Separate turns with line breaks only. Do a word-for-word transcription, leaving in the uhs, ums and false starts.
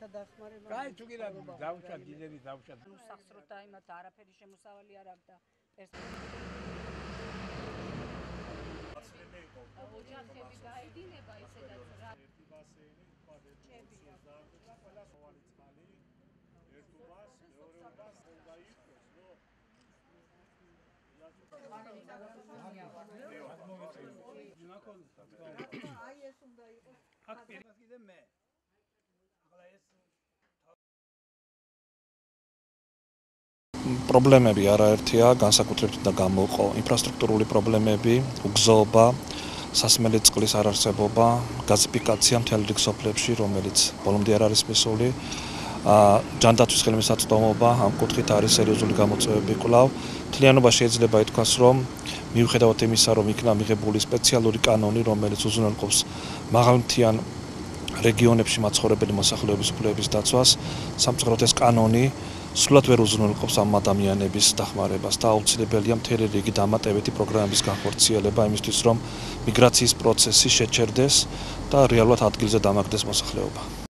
რაღაცა დახმარება.
კაი, თუ კიდე დავუშვათ, დიდები დავუშვათ.
ნუ სახსროდა იმათ არაფერი შემოსავალი არ აქვს და ოჯახები გაედინება ისედაც რა
ერთი ბასეინი თქვა ერთი ოცდაათი ყველა სოვალი წყალი ერთ უბას მეორე უბას უნდა იყოს ნო
აი ეს უნდა იყოს
აქ პირას კიდე მე ახლა ეს
პრობლემები არაერთია, განსაკუთრებით და გამოყო ინფრასტრუქტურული პრობლემები, უგზოობა, სასმელი წყლის არარსებობა, გაზიფიკაცია მთელ რიგ სოფლებში, რომელიც ბოლომდე არ არის მისული. ჯანდაცვის ხელმისაწვდომობა ამ კუთხით არის სერიოზული გამოწვევები კვლავ. მთლიანობა შეიძლება ითქვას, რომ მიუხედავად იმისა, რომ იქნა მიღებული სპეციალური კანონი, რომელიც უზრუნველყოფს მაღალმთიან რეგიონებში მაცხოვრებელი მოსახლეობის უფლებების დაცვას, სამწუხაროდ ეს კანონი სრულად ვერ უზრუნველყოფს ამ ადამიანების დახმარებას და აუცილებელია მთელი რიგი დამატებითი პროგრამების განხორციელება იმისთვის, რომ მიგრაციის პროცესი შეჩერდეს და რეალურად ადგილზე დამაგდეს მოსახლეობა.